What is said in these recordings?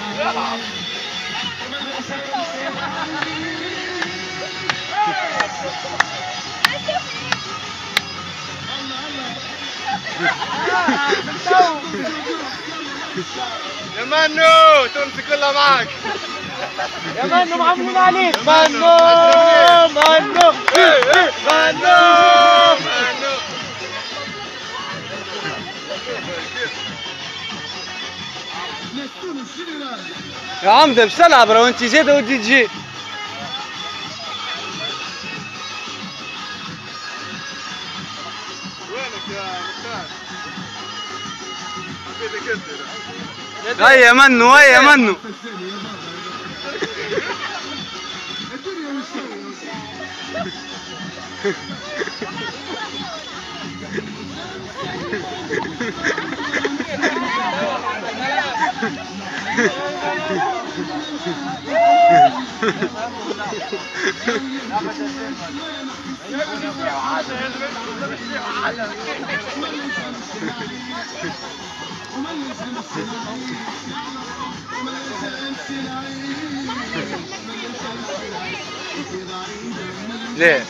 يا منو تونسي كلها معك. يا منو معاملين عليك. منو منو منو يا عمده مش تلعب لو انت زياده ودي تجي. وينك يا مختار؟ حبيتك انت. هيا منو هيا منو. ليه؟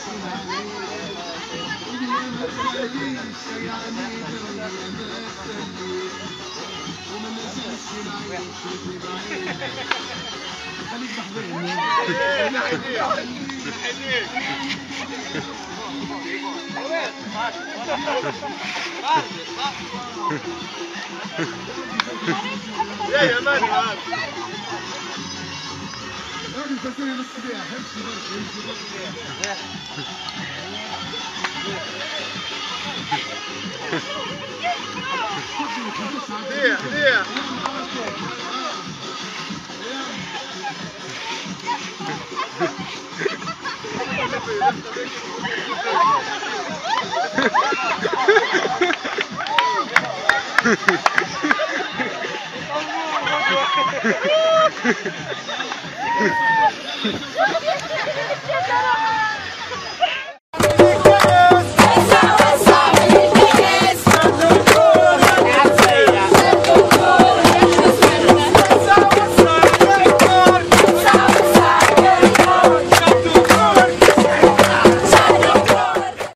يا مان ليه ليه